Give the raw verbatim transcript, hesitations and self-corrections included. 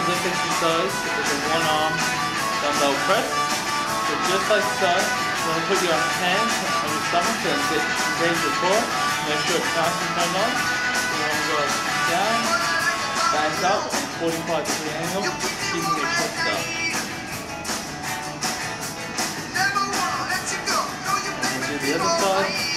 this exercise is a one-arm dumbbell press. So just like so, you want to put your hands on your stomach and get engage your core. Make sure it's nice and turned on. So you want to go down, back up, and forty-five degree angle, keeping your chest up. And we'll do the other side.